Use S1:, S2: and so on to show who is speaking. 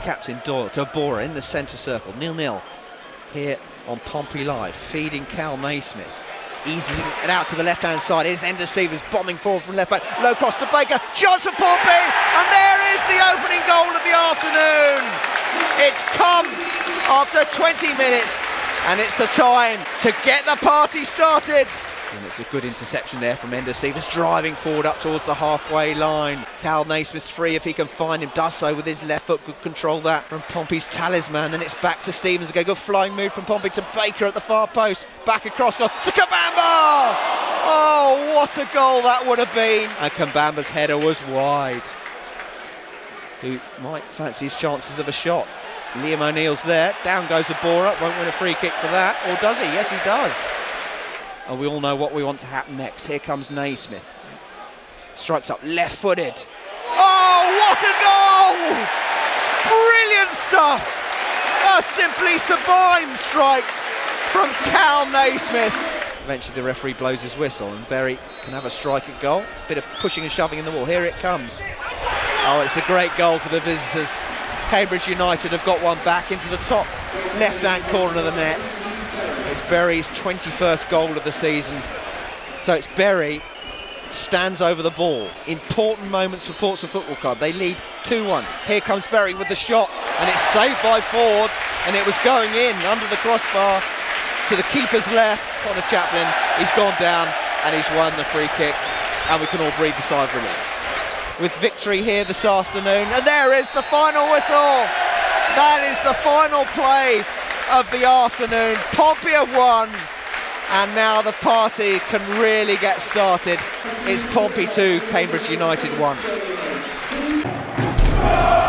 S1: captain Doyle to Bora in the centre circle, 0-0 here on Pompey Live, feeding Cal Naismith. Eases it out to the left-hand side. Here's Enda Stevens bombing forward from left back. Low cross to Baker. Chance for Pompey, and there is the opening goal of the afternoon. It's come after 20 minutes, and it's the time to get the party started. And it's a good interception there from Enda Stevens, driving forward up towards the halfway line. Cal Naismith's free if he can find him, does so with his left foot, could control that from Pompey's talisman. Then it's back to Stevens again, good flying move from Pompey to Baker at the far post, back across goal to Kabamba! Oh, what a goal that would have been! And Kabamba's header was wide. Who might fancy his chances of a shot. Liam O'Neill's there, down goes Bora, won't win a free kick for that, or does he? Yes, he does. And we all know what we want to happen next. Here comes Naismith. Strikes up left-footed. Oh, what a goal! Brilliant stuff! A simply sublime strike from Cal Naismith. Eventually the referee blows his whistle and Berry can have a strike at goal. Bit of pushing and shoving in the wall. Here it comes. Oh, it's a great goal for the visitors. Cambridge United have got one back into the top left-hand corner of the net. It's Berry's 21st goal of the season. So it's Berry stands over the ball. Important moments for Portsmouth Football Club. They lead 2-1. Here comes Berry with the shot, and it's saved by Ford, and it was going in under the crossbar to the keeper's left. Connor Chaplin, he's gone down and he's won the free kick, and we can all breathe a sigh of relief. With victory here this afternoon, and there is the final whistle. That is the final play of the afternoon. Pompey have won, and now the party can really get started. It's Pompey 2, Cambridge United 1.